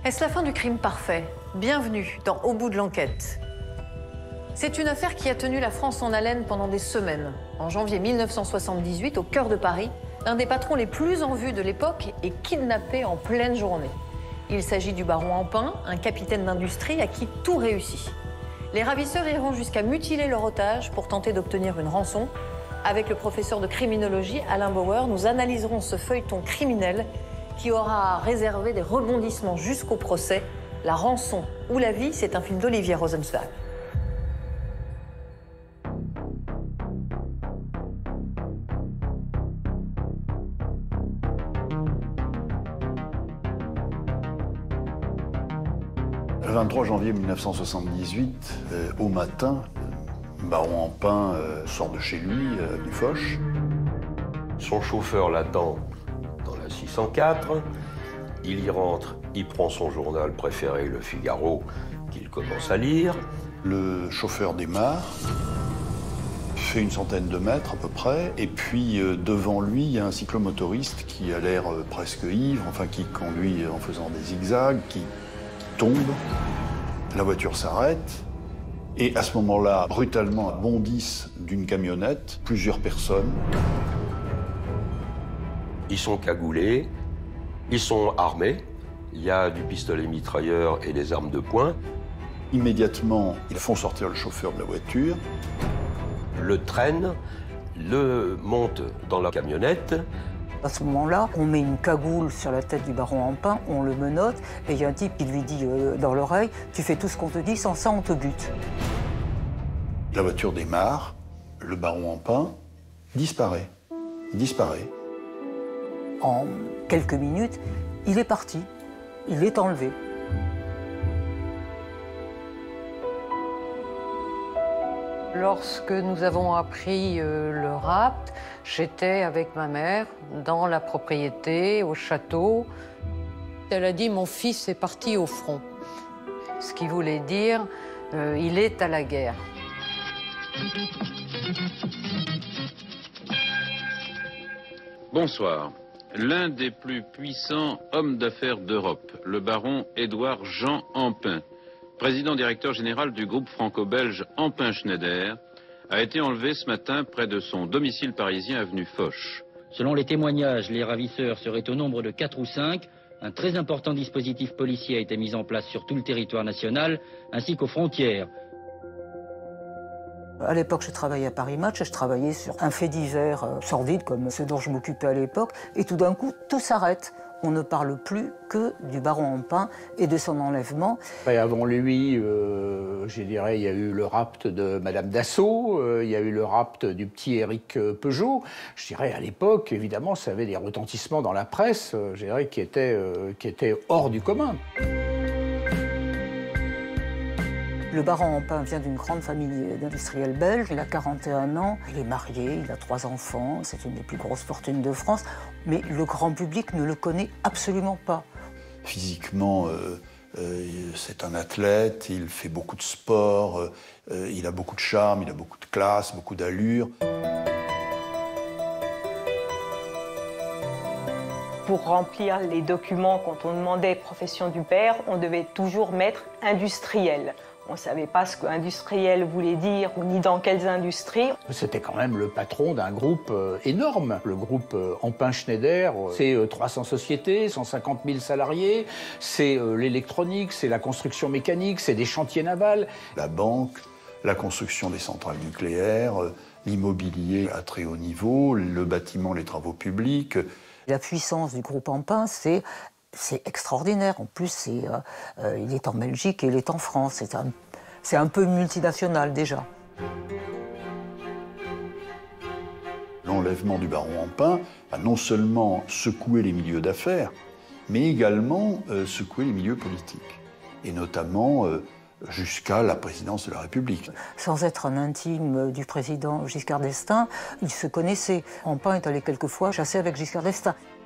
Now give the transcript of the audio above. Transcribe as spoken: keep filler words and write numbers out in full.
Est-ce la fin du crime parfait? Bienvenue dans Au bout de l'enquête. C'est une affaire qui a tenu la France en haleine pendant des semaines. En janvier mille neuf cent soixante-dix-huit, au cœur de Paris, l'un des patrons les plus en vue de l'époque est kidnappé en pleine journée. Il s'agit du baron Empain, un capitaine d'industrie à qui tout réussit. Les ravisseurs iront jusqu'à mutiler leur otage pour tenter d'obtenir une rançon. Avec le professeur de criminologie Alain Bauer, nous analyserons ce feuilleton criminel qui aura réservé des rebondissements jusqu'au procès. La rançon ou la vie, c'est un film d'Olivier Rosenzweig. Le vingt-trois janvier mille neuf cent soixante-dix-huit, euh, au matin, le baron Empain euh, sort de chez lui, euh, du Foch. Son chauffeur l'attend dans la six cent quatre. Il y rentre, il prend son journal préféré, Le Figaro, qu'il commence à lire. Le chauffeur démarre, fait une centaine de mètres à peu près, et puis euh, devant lui, il y a un cyclomotoriste qui a l'air euh, presque ivre, enfin qui conduit en faisant des zigzags, qui tombe, la voiture s'arrête, et à ce moment-là, brutalement, bondissent d'une camionnette plusieurs personnes. Ils sont cagoulés, ils sont armés, il y a du pistolet mitrailleur et des armes de poing. Immédiatement, ils font sortir le chauffeur de la voiture. Le traînent, le montent dans la camionnette. À ce moment-là, on met une cagoule sur la tête du baron Empain, on le menotte, et il y a un type qui lui dit euh, dans l'oreille « Tu fais tout ce qu'on te dit, sans ça, on te bute ». La voiture démarre, le baron Empain disparaît. Il disparaît. En quelques minutes, il est parti, il est enlevé. Lorsque nous avons appris euh, le rapt, j'étais avec ma mère dans la propriété, au château. Elle a dit « Mon fils est parti au front », ce qui voulait dire euh, « Il est à la guerre ». Bonsoir. L'un des plus puissants hommes d'affaires d'Europe, le baron Édouard Jean Empain, président directeur général du groupe franco-belge Empain-Schneider, a été enlevé ce matin près de son domicile parisien avenue Foch. Selon les témoignages, les ravisseurs seraient au nombre de quatre ou cinq. Un très important dispositif policier a été mis en place sur tout le territoire national, ainsi qu'aux frontières. À l'époque, je travaillais à Paris Match et je travaillais sur un fait divers euh, sordide comme ceux dont je m'occupais à l'époque. Et tout d'un coup, tout s'arrête. On ne parle plus que du baron Empain et de son enlèvement. Et avant lui, euh, je dirais, il y a eu le rapt de Madame Dassault, euh, il y a eu le rapt du petit Éric Peugeot. Je dirais, à l'époque, évidemment, ça avait des retentissements dans la presse, euh, je dirais, qui étaient, euh, qui étaient hors du commun. Le baron Empain vient d'une grande famille d'industriels belges. Il a quarante et un ans, il est marié, il a trois enfants, c'est une des plus grosses fortunes de France. Mais le grand public ne le connaît absolument pas. Physiquement, euh, euh, c'est un athlète, il fait beaucoup de sport, euh, il a beaucoup de charme, il a beaucoup de classe, beaucoup d'allure. Pour remplir les documents, quand on demandait profession du père, on devait toujours mettre industriel. On ne savait pas ce qu'industriel voulait dire, ni dans quelles industries. C'était quand même le patron d'un groupe euh, énorme. Le groupe euh, Empain-Schneider, euh, c'est euh, trois cents sociétés, cent cinquante mille salariés, c'est euh, l'électronique, c'est la construction mécanique, c'est des chantiers navals. La banque, la construction des centrales nucléaires, euh, l'immobilier à très haut niveau, le bâtiment, les travaux publics. La puissance du groupe Empain, c'est... C'est extraordinaire. En plus, c'est, euh, euh, il est en Belgique et il est en France. C'est un, c'est un peu multinational déjà. L'enlèvement du baron Empain a non seulement secoué les milieux d'affaires, mais également euh, secoué les milieux politiques. Et notamment euh, jusqu'à la présidence de la République. Sans être un intime du président Giscard d'Estaing, ils se connaissaient. Empain est allé quelquefois chasser avec Giscard d'Estaing.